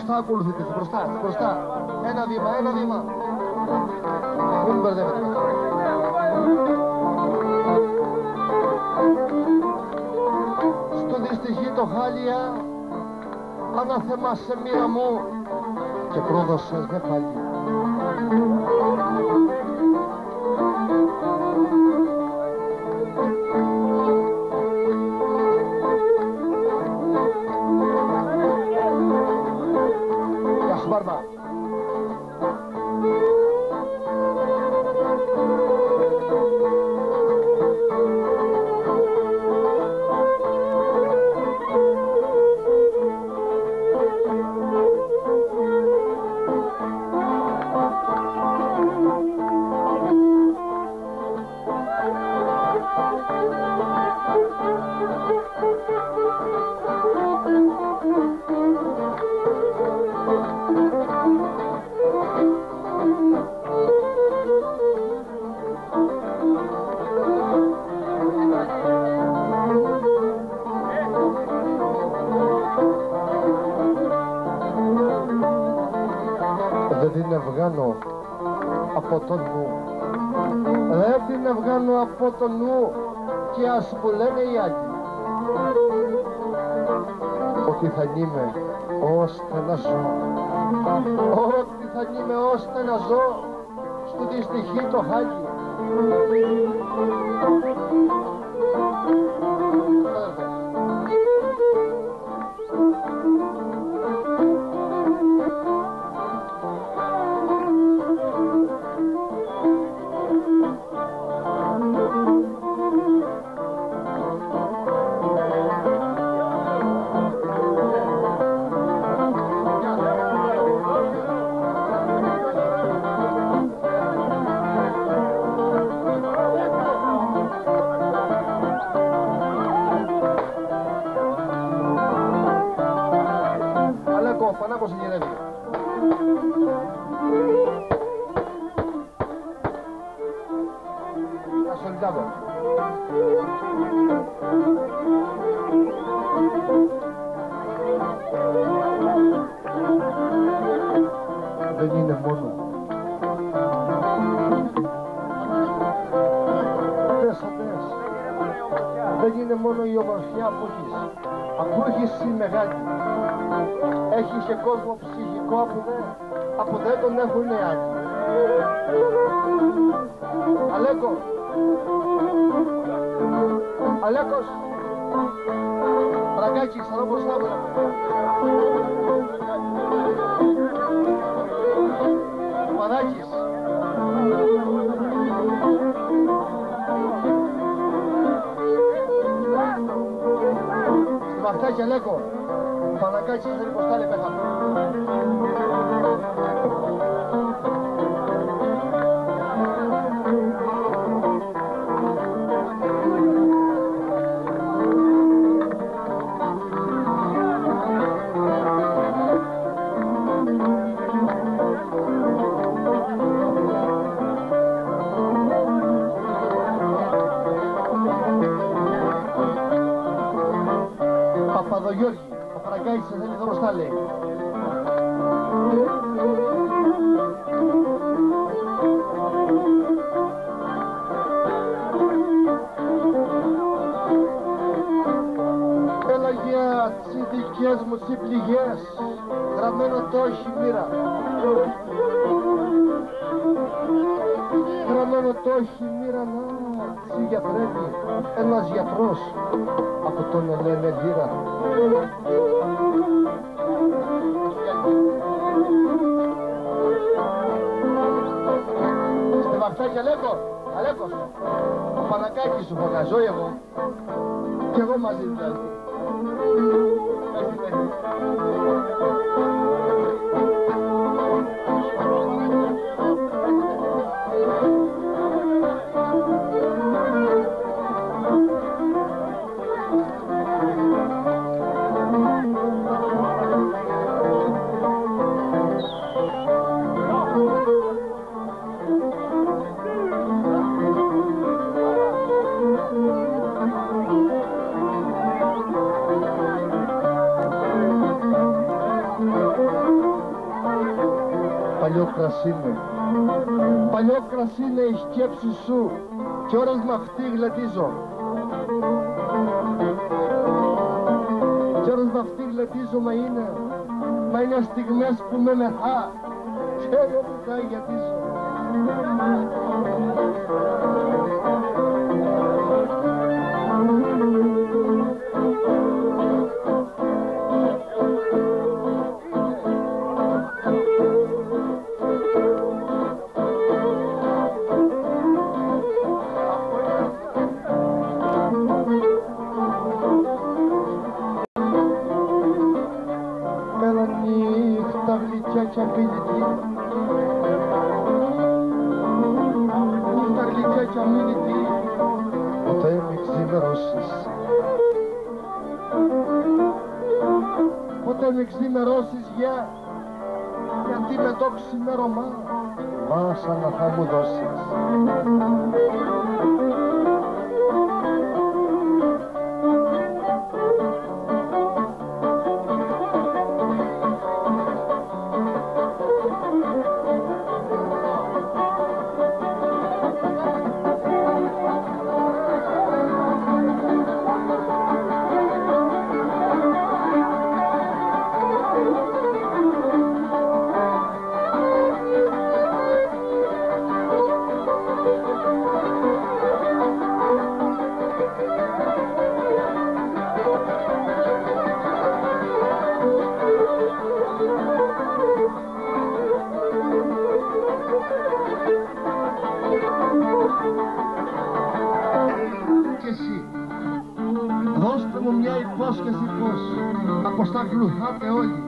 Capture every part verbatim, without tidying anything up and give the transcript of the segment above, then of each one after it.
μπροστά ακολουθείτε, μπροστά, μπροστά. Ένα βήμα, ένα βήμα. Μην μπερδεύετε. Στο δυστυχή το χάλια, ανάθεμα σε μοίρα μου και πρόδωσες δε πάλι. Γεια σου Μπάρμπα. Δεν την βγάνω από το νου, δεν την βγάνω από το νου και ας που λένε οι άλλοι ότι θα νείμαι ώστε να ζω, ότι θα νείμαι ώστε να ζω στο δυστυχή το χάλι. Πανάκος γυρεύει. Ασολιτάβο. Δεν είναι μόνο Πες, πες. Δεν είναι μόνο η ομορφιά που έχεις. Αφού έχεις η μεγάλη, έχεις και κόσμο ψυχικό που δεν, που δεν τον έχουν άλλοι. Αλέκο, Αλέκος, Ραγκάκη, ξανά μπροστά μου. Παδάκης. Στη Βαχτάκη, Αλέκο. Πανακάκης, δεν υποστάλε πέθαμε. Παπαδογιώργη, ο Φραγκάκης σε θέλει μπροστά λέει. Έλα για τις δικές μου τις πληγές, γραμμένο το όχι μοίρα. Γραμμένο το όχι μοίρα να τσι γιατρεύει ένας γιατρός από τον λένε γύρα. Στη Βαχτάκη, Αλέκο, Αλέκος, ο Πανακάκης σου φωκαζώ εγώ κι εγώ μαζί δηλαδή. Thank you. παλιό κρασί είναι. Παλιό κρασί είναι η σκέψη σου κι ώρες με αυτή γλεντίζω. Κι ώρες με αυτή γλεντίζομαι είναι, μα είναι στιγμές που με μεθά και εγώ που τα γετίζω. Νύχτα γλυκιά κι αμήνυτη, ποτέ μη ξημερώσεις. Ποτέ μη ξημερώσεις, γεια, γιατί με το ξημέρωμα βάσανα θα μου δώσεις. Δώστε μου μια υπόσχεση πως από στα γλουχάτε όλοι.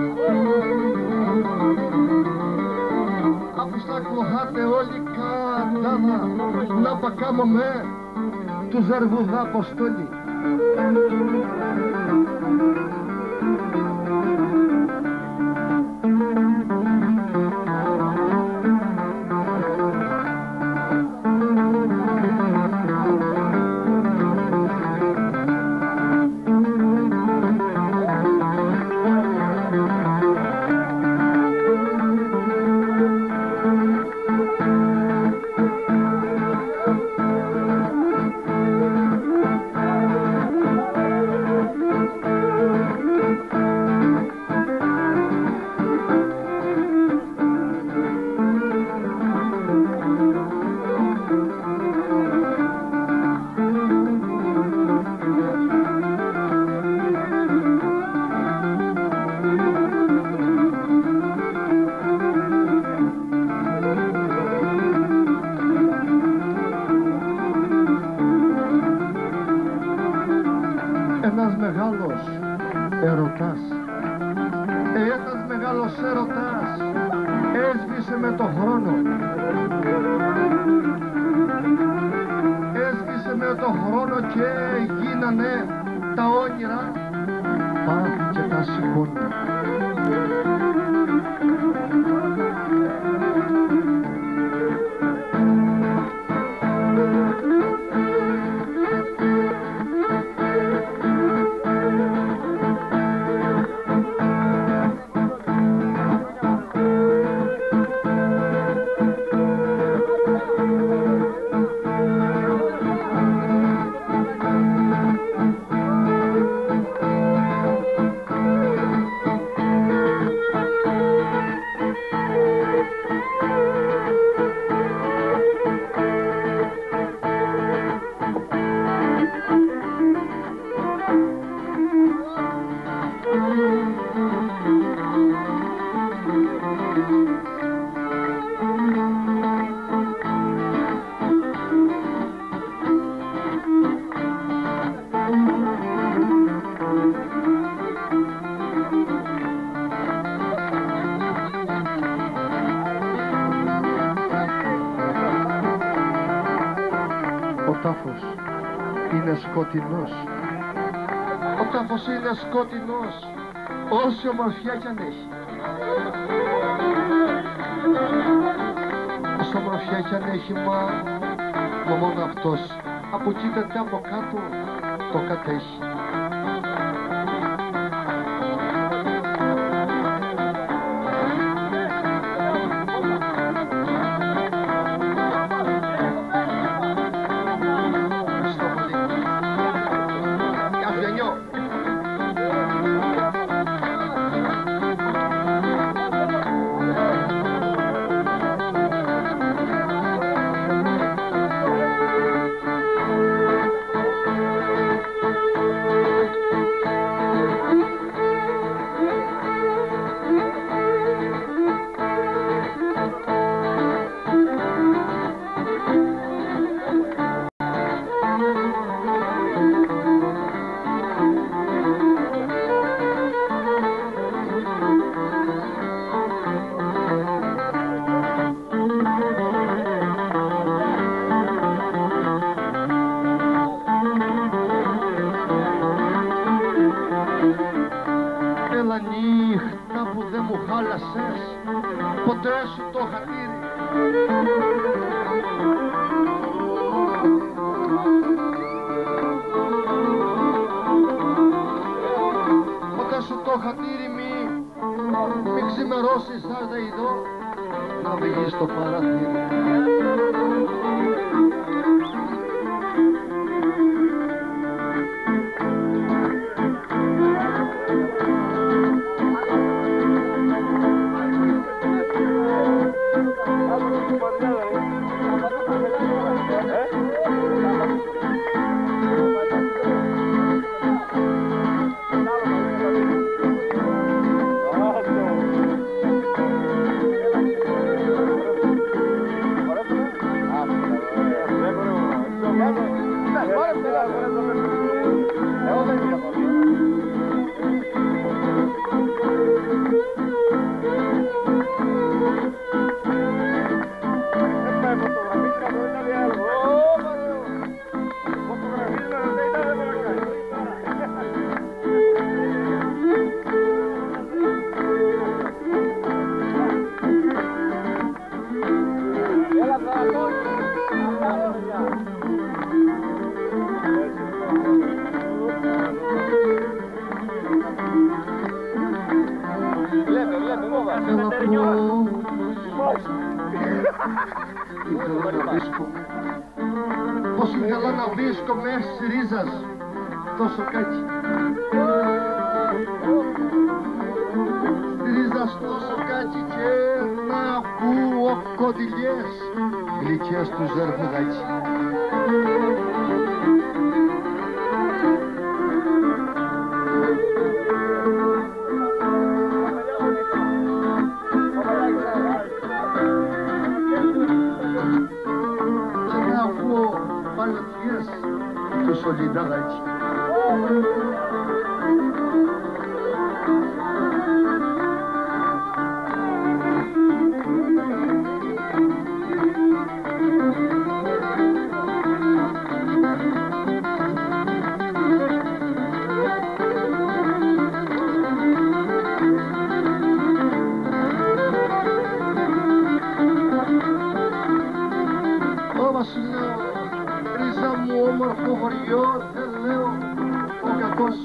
Από στα γλουχάτε όλοι κατάνα να πακάμω με του ζερβουδά αποστόλη. Ένας μεγάλος ερωτάς, ένας μεγάλος ερωτάς έσβησε με το χρόνο. Έσβησε με το χρόνο και γίνανε τα όνειρα πάνε και τα σηκώνει. Ο τάφος είναι σκοτεινός. Ο τάφος είναι σκοτεινός, όση ομορφιά κι αν έχει. Όση ομορφιά κι αν έχει, μα, μα μόνο αυτός από εκεί πετά από κάτω το κατέχει. δεν μου χάλασες ποτέ σου το χατήρι. Ποτέ σου το χατήρι μη, μη ξημερώσεις σαν δεϊδό να βγεις στο παραθύρι. Πώς ήθελα να βρίσκω μέσα της ρίζας τόσο κάτι. Στη ρίζα τόσο κάτι και να ακούω κοντιλιές γλυκές του ζερβουδάκι. Το σολιδαράκι. Όμορφο χωριό, δεν λέω ο κακός.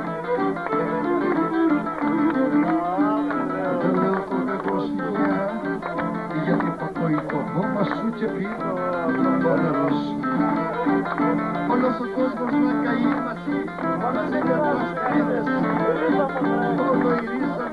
Δεν λέω ο κακός φιλιά, γιατί πακοεί το χώμα σου και πίνω το νερό σου. Όλος ο κόσμος να καεί μαζί, μαζί με τους καίδες, όλο η ρίζα